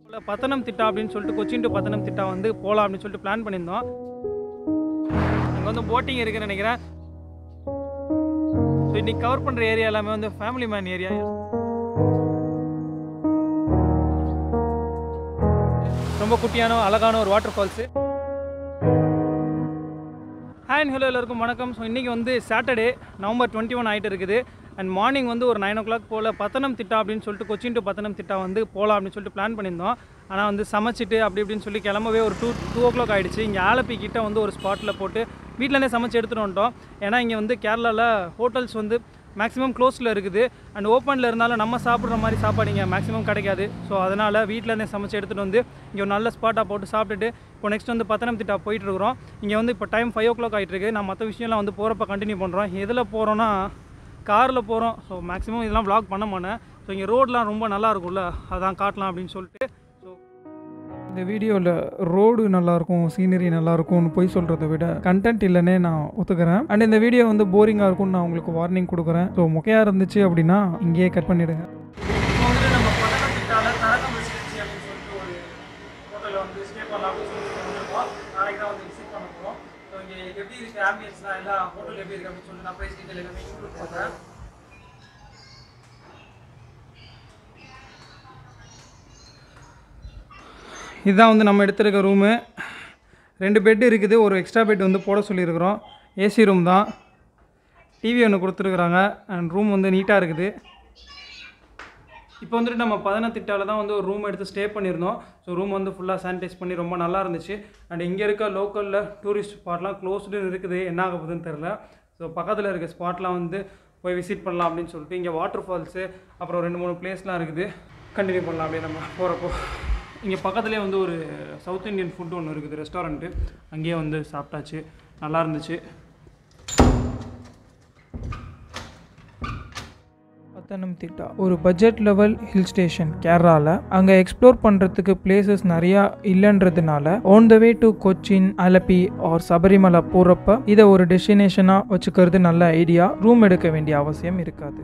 பத்தனம்திட்டா அப்படின்னு சொல்லிட்டு கொச்சின் டு பத்தனம்திட்டா வந்து போகலாம் அப்படின்னு சொல்லிட்டு பிளான் பண்ணியிருந்தோம். அங்கே வந்து போட்டிங் இருக்குன்னு நினைக்கிறேன். ஸோ இன்றைக்கி கவர் பண்ணுற ஏரியா எல்லாமே வந்து ஃபேமிலி மேன் ஏரியா. ரொம்ப குட்டியான அழகான ஒரு water falls. Hi and hello எல்லாருக்கும் வணக்கம். ஸோ இன்றைக்கி வந்து சாட்டர்டே நவம்பர் 21 ஆகிட்டு இருக்குது. அண்ட் மார்னிங் வந்து ஒரு 9 o'clock போல் பத்தனம்திட்டா அப்படின்னு சொல்லிட்டு கொச்சின் டு பத்தனம்திட்டா வந்து போகலாம் அப்படின்னு சொல்லிட்டு பிளான் பண்ணியிருந்தோம். ஆனால் வந்து சமைச்சிட்டு அப்படி இப்படின்னு சொல்லி கிளம்பவே ஒரு 2 o'clock ஆகிடுச்சு. இங்கே ஆலப்பி கிட்ட வந்து ஒரு ஸ்பாட்டில் போட்டு வீட்டிலேருந்தே சமைச்சு எடுத்துகிட்டு வந்துட்டோம். ஏன்னா இங்கே வந்து கேரளாவில் ஹோட்டல்ஸ் வந்து மேக்ஸிமம் க்ளோஸில் இருக்குது. அண்ட் ஓப்பனில் இருந்தாலும் நம்ம சாப்பிட்ற மாதிரி சாப்பாடு இங்கே மேக்ஸிமம் கிடைக்காது. ஸோ அதனால் வீட்டிலேருந்தே சமைச்சு எடுத்துகிட்டு வந்து இங்கே ஒரு நல்ல ஸ்பாட்டாக போட்டு சாப்பிட்டுட்டு இப்போ நெக்ஸ்ட் வந்து பத்தனம்திட்டா போயிட்டுருக்குறோம். இங்கே வந்து இப்போ டைம் 5 o'clock ஆகிட்டுருக்கு. நான் மற்ற விஷயம்லாம் வந்து போகிறப்ப கண்டினியூ பண்ணுறோம். எதில் போகிறோன்னா காரில் போகிறோம். ஸோ மேக்ஸிமம் இதெல்லாம் வ்ளாக் பண்ண மாட்டேன். ஸோ இங்கே ரோடெலாம் ரொம்ப நல்லா இருக்கும்ல, அதான் காட்டலாம் அப்படின்னு சொல்லிட்டு. ஸோ இந்த வீடியோவில் ரோடு நல்லாயிருக்கும், சீனரி நல்லாயிருக்கும்னு போய் சொல்கிறத விட கண்டென்ட் இல்லைன்னே நான் ஒத்துக்கிறேன். அண்ட் இந்த வீடியோ வந்து போரிங்காக இருக்கும்னு நான் உங்களுக்கு வார்னிங் கொடுக்குறேன். ஸோ மொக்கையாக இருந்துச்சு அப்படின்னா இங்கேயே கட் பண்ணிவிடுங்க. இப்போ வந்து நம்ம பத்தனம்திட்டாவில் தரகம் ரெசிடென்சி அப்படின்னு சொல்லிட்டு ஒரு ஹோட்டலில் வந்து ஸ்டே பண்ணலாம் அப்படின்னு சொல்லிட்டு வந்துருக்கோம். நாளைக்கு தான் வந்து விசிட் பண்ண போகிறோம். ஸோ இங்கே எப்படி இருக்குது ஆம்பியன்ஸ்லாம், எல்லா ஹோட்டல் எப்படி இருக்குது அப்படின்னு சொல்லிட்டு நான் ப்ரைஸ் டீட்டெயில் எல்லாமே இன்க்ளூட் பண்ணுறேன். இதுதான் வந்து நம்ம எடுத்துருக்க ரூமு. 2 பெட் இருக்குது. ஒரு எக்ஸ்ட்ரா பெட் வந்து போட சொல்லியிருக்கிறோம். ஏசி ரூம் தான். டிவி ஒன்று கொடுத்துருக்குறாங்க. அண்ட் ரூம் வந்து நீட்டாக இருக்குது. இப்போ வந்துட்டு நம்ம பத்தனம்திட்டாவில் தான் வந்து ஒரு ரூம் எடுத்து ஸ்டே பண்ணியிருந்தோம். ஸோ ரூம் வந்து ஃபுல்லாக சானிடைஸ் பண்ணி ரொம்ப நல்லா இருந்துச்சு. அண்ட் இங்கே இருக்க லோக்கலில் டூரிஸ்ட் ஸ்பாட்லாம் க்ளோஸ்டுன்னு இருக்குது. என்ன ஆக போகுதுன்னு தெரில. ஸோ பக்கத்தில் இருக்க ஸ்பாட்லாம் வந்து போய் விசிட் பண்ணலாம் அப்படின்னு சொல்லிட்டு இங்கே வாட்டர் ஃபால்ஸு அப்புறம் 2-3 பிளேஸ்லாம் இருக்குது. கண்டினியூ பண்ணலாம் அப்படியே நம்ம போகிறப்போ. இங்கே பக்கத்துலேயே வந்து ஒரு சவுத் இண்டியன் ஃபுட் ஒன்று இருக்குது, ரெஸ்டாரண்ட்டு. அங்கேயே வந்து சாப்பிட்டாச்சு, நல்லா இருந்துச்சு. பத்தனம்திட்டா ஒரு பட்ஜெட் லெவல் ஹில் ஸ்டேஷன் கேரளாவில். அங்கே எக்ஸ்ப்ளோர் பண்ணுறதுக்கு பிளேசஸ் நிறையா இல்லைன்றதுனால on the way to Cochin, Alleppey or Sabarimala போகிறப்ப இதை ஒரு டெஸ்டினேஷனாக வச்சுக்கிறது நல்ல ஐடியா. ரூம் எடுக்க வேண்டிய அவசியம் இருக்காது.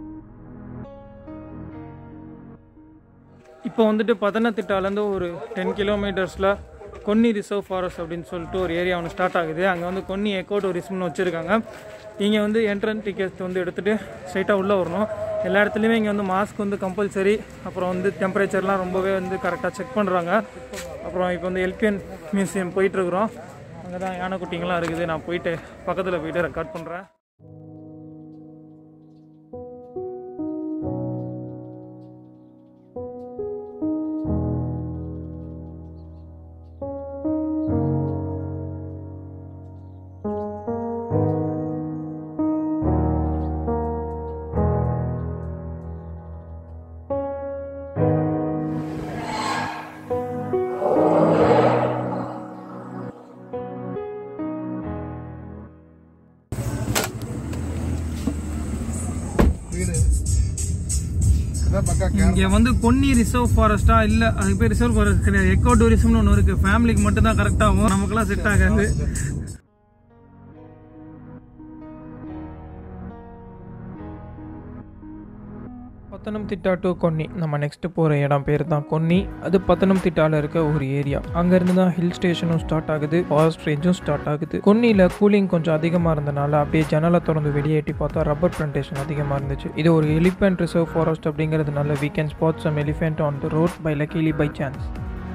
இப்போ வந்துட்டு பத்தனம்திட்டாலேருந்து ஒரு 10 kilometers கொன்னி ரிசர்வ் ஃபாரஸ்ட் அப்படின்னு சொல்லிட்டு ஒரு ஏரியா ஒன்று ஸ்டார்ட் ஆகுது. அங்கே வந்து கொன்னி எக்கோ டூரிசம்னு வச்சுருக்காங்க. இங்கே வந்து என்ட்ரன்ஸ் டிக்கெட்ஸ் வந்து எடுத்துகிட்டு ஸ்ட்ரைட்டாக உள்ளே வரணும். எல்லா இடத்துலையுமே இங்கே வந்து மாஸ்க் வந்து கம்பல்சரி. அப்புறம் வந்து டெம்பரேச்சர்லாம் ரொம்பவே வந்து கரெக்டாக செக் பண்ணுறாங்க. அப்புறம் இப்போ வந்து எல்பிஎன் மியூசியம் போயிட்டுருக்குறோம். அங்கே தான் யானைக்குட்டிங்கெலாம் இருக்குது. நான் போயிட்டு பக்கத்தில் போயிட்டு ரெக்கார்ட் பண்ணுறேன். இங்கே வந்து கொன்னி ரிசர்வ் ஃபாரஸ்டா இல்லை, அதுக்கு பேர் ரிசர்வ் ஃபாரஸ்ட் கிடையாது, எக்கோ டூரிசம்னு ஒன்று இருக்குது. ஃபேமிலிக்கு மட்டும் தான் கரெக்டாகும், நமக்குலாம் செட் ஆகாது. பத்தனம்திட்டா டு கொன்னி நம்ம நெக்ஸ்ட் போகிற இடம் பேர் தான் கொன்னி. அது பத்தனம்திட்டாவில் இருக்க ஒரு ஏரியா. அங்கேருந்து தான் ஹில் ஸ்டேஷனும் ஸ்டார்ட் ஆகுது, ஃபாரஸ்ட் ரேஞ்சும் ஸ்டார்ட் ஆகுது. கொன்னியில் கூலிங் கொஞ்சம் அதிகமாக இருந்தனால அப்படியே ஜன்னலை திறந்து வெளியேட்டி பார்த்தா ரப்பர் பிளான்டேஷன் அதிகமாக இருந்துச்சு. இது ஒரு எலிஃபென்ட் ரிசர்வ் ஃபாரஸ்ட் அப்படிங்கிறதுனால we can spot some elephant on the road by luckily by chance.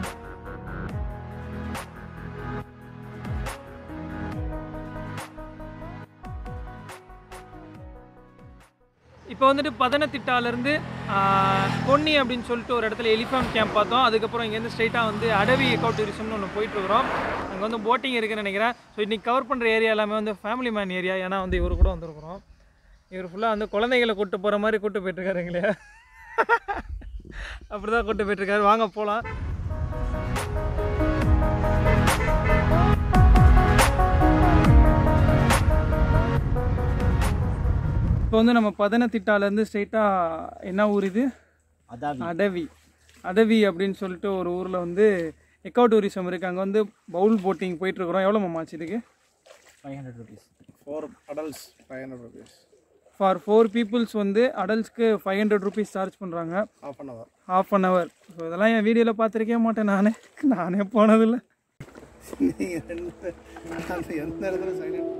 இப்போ வந்துட்டு பத்தனம்திட்டாலேருந்து கொன்னி அப்படின்னு சொல்லிட்டு ஒரு இடத்துல எலிஃபென்ட் கேம்ப் பார்த்தோம். அதுக்கப்புறம் இங்கேருந்து ஸ்ட்ரைட்டாக வந்து அடவி எக்கோ டூரிசம்னு ஒன்று போயிட்டுருக்குறோம். அங்கே வந்து போட்டிங் இருக்குதுன்னு நினைக்கிறேன். ஸோ இன்றைக்கி கவர் பண்ணுற ஏரியா எல்லாமே வந்து ஃபேமிலி மேன் ஏரியா. ஏன்னா வந்து இவர் கூட வந்துருக்குறோம். இவர் ஃபுல்லாக வந்து குழந்தைகளை கூப்பிட்டு போகிற மாதிரி கூப்பிட்டு போயிட்டுருக்காருங்களே, அப்படி தான் கூப்பிட்டு போயிட்டுருக்காரு. வாங்க போகலாம். இப்போ வந்து நம்ம பத்தனம்திட்டாலேருந்து ஸ்ட்ரைட்டாக என்ன ஊர் இது, அடவி அப்படின்னு சொல்லிட்டு ஒரு ஊரில் வந்து எக்கோ டூரிசம் இருக்குது. அங்கே வந்து பவுல் போட்டிங் போயிட்டுருக்குறோம். எவ்வளோ மாமாச்சு இதுக்கு? 500 rupees. For adults 500 rupees. For 4 peoples வந்து அடல்ட்ஸ்க்கு 500 rupees சார்ஜ் பண்ணுறாங்க. Half an hour. Half an hour. So இதெல்லாம் என் வீடியோவில் பார்த்துருக்கே மாட்டேன் நானே போனதில்லை. எந்த இடத்துல சைலண்ட்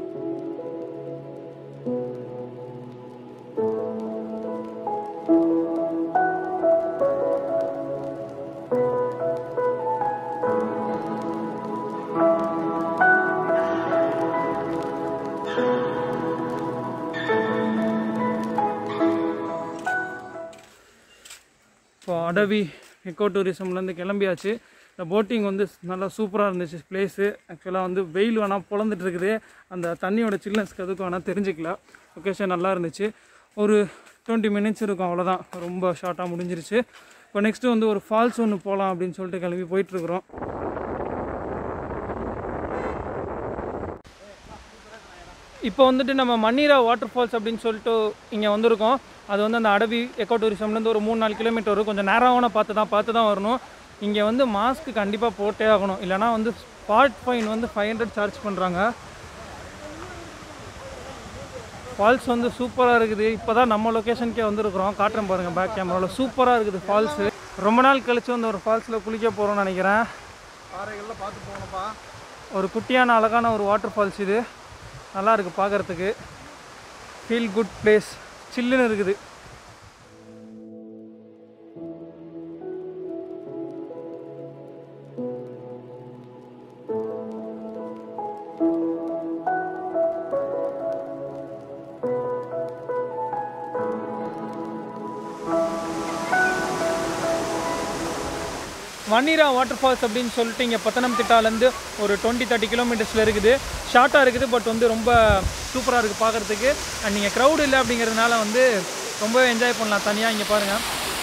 இப்போ அடவி எக்கோ டூரிசம்லேருந்து கிளம்பியாச்சு. இந்த போட்டிங் வந்து நல்லா சூப்பராக இருந்துச்சு பிளேஸு. ஆக்சுவலாக வந்து வெயில் வேணால் பொழந்துட்டு இருக்குது, அந்த தண்ணியோட சில்னஸ்க்கு அதுக்கு வேணால் தெரிஞ்சிக்கல. லொக்கேஷன் நல்லா இருந்துச்சு. ஒரு 20 மினிட்ஸ் இருக்கும், அவ்வளோதான். ரொம்ப ஷார்ட்டாக முடிஞ்சிருச்சு. இப்போ நெக்ஸ்ட்டு வந்து ஒரு ஃபால்ஸ் ஒன்று போகலாம் அப்படின்னு சொல்லிட்டு கிளம்பி போயிட்டுருக்குறோம். இப்போ வந்துட்டு நம்ம மண்ணீரா வாட்டர் ஃபால்ஸ் அப்படின்னு சொல்லிட்டு இங்கே வந்திருக்கோம். அது வந்து அந்த அடவி எக்கோ டூரிசம்லேருந்து ஒரு 3-4 கிலோமீட்டர் வரும். கொஞ்சம் நேரமான பார்த்து தான் வரணும். இங்கே வந்து மாஸ்க்கு கண்டிப்பாக போட்டே ஆகணும், இல்லைனா வந்து ஸ்பாட் ஃபைன் வந்து 500 சார்ஜ் பண்ணுறாங்க. ஃபால்ஸ் வந்து சூப்பராக இருக்குது. இப்போ தான் நம்ம லொக்கேஷனுக்கே வந்திருக்கிறோம். காட்டுறேன் பாருங்கள் பேக் கேமராவில். சூப்பராக இருக்குது ஃபால்ஸு. ரொம்ப நாள் கழித்து வந்து ஒரு ஃபால்ஸில் குளிக்க போகிறோம்னு நினைக்கிறேன். பாறைகள்லாம் பார்த்து போகணும்ப்பா. ஒரு குட்டியான அழகான ஒரு வாட்டர் ஃபால்ஸ் இது. நல்லா இருக்குது பார்க்குறதுக்கு. ஃபீல் குட் பிளேஸ், சில்லுன்னு இருக்குது. மண்ணீரா வாட்டர் ஃபால்ஸ் அப்படின்னு சொல்லிட்டு இங்கே பத்தனம்திட்டாலேருந்து ஒரு 20-30 கிலோமீட்டர்ஸில் இருக்குது. ஷார்ட்டாக இருக்குது, பட் வந்து ரொம்ப சூப்பராக இருக்குது பார்க்குறதுக்கு. அண்ட் நீங்கள் க்ரௌடு இல்லை அப்படிங்கிறதுனால வந்து ரொம்பவே என்ஜாய் பண்ணலாம் தனியாக. இங்கே பாருங்கள்,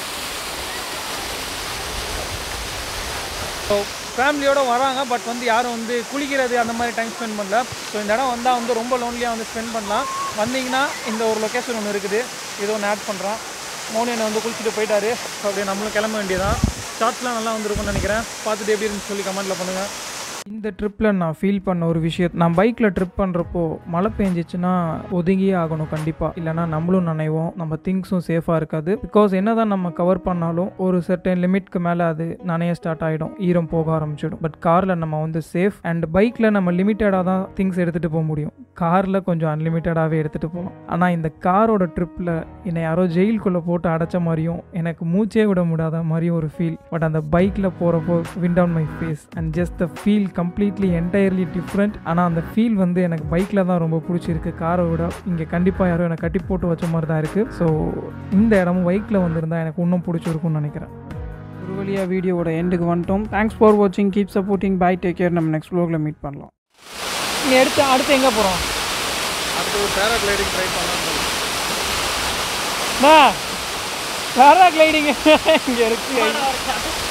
ஸோ ஃபேமிலியோடு வராங்க, பட் வந்து யாரும் வந்து குளிக்கிறது அந்த மாதிரி டைம் ஸ்பெண்ட் பண்ணல. ஸோ இந்த இடம் வந்தால் வந்து ரொம்ப லோன்லியாக வந்து ஸ்பெண்ட் பண்ணலாம். வந்தீங்கன்னா இந்த ஒரு லொக்கேஷன் ஒன்று இருக்குது, இது ஒன்று ஆட் பண்ணுறான். மோனியனை வந்து குளிச்சுட்டு போயிட்டாரு. ஸோ அப்படியே நம்மளும் கிளம்ப வேண்டியதான். ஷார்ட்ஸ்லாம் நல்லா வந்துருக்கும்னு நினைக்கிறேன். பார்த்துட்டு எப்படி இருக்குன்னு சொல்லி கமெண்ட்டில் பண்ணுங்கள். இந்த ட்ரிப்பில் நான் ஃபீல் பண்ண ஒரு விஷயம், நான் பைக்கில் ட்ரிப் பண்ணுறப்போ மழை பெஞ்சிச்சுன்னா ஒதுங்கியே ஆகணும் கண்டிப்பாக, இல்லைனா நம்மளும் நனைவோம், நம்ம திங்ஸும் சேஃபாக இருக்காது. பிகாஸ் என்ன தான் நம்ம கவர் பண்ணாலும் ஒரு சர்டன் லிமிட்க்கு மேலே அது நனைய ஸ்டார்ட் ஆகிடும், ஈரம் போக ஆரம்பிச்சிடும். பட் காரில் நம்ம வந்து சேஃப். அண்ட் பைக்கில் நம்ம லிமிட்டடாக தான் திங்ஸ் எடுத்துகிட்டு போக முடியும், காரில் கொஞ்சம் அன்லிமிட்டடாகவே எடுத்துகிட்டு போகலாம். ஆனால் இந்த காரோட ட்ரிப்பில் என்னை யாரோ ஜெயிலுக்குள்ளே போட்டு அடைச்ச மாதிரியும் எனக்கு மூச்சே விட முடியாத மாதிரியும் ஒரு ஃபீல். பட் அந்த பைக்கில் போகிறப்போ wind on my face and just the feel completely entirely different. ஆனால் அந்த ஃபீல் வந்து எனக்கு பைக்கில் தான் ரொம்ப பிடிச்சிருக்கு, காரை விட. இங்கே கண்டிப்பாக யாரும் எனக்கு கட்டி போட்டு வச்ச மாதிரி தான் இருக்குது. ஸோ இந்த இடமும் பைக்கில் வந்திருந்தால் எனக்கு இன்னும் பிடிச்சிருக்கும்னு நினைக்கிறேன். ஒரு வழியாக வீடியோவோட எண்டுக்கு வந்துட்டோம். தேங்க்ஸ் ஃபார் வாட்சிங், keep supporting, bye, take care. நம்ம நெக்ஸ்ட் வ்ளாகில் மீட் பண்ணலாம். நீ அடுத்து எங்கே போகிறோம்? அடுத்து ஒரு பேராகிளைடிங் ட்ரை பண்ணலாம். பேராகிளைடிங் இங்கே இருக்கு.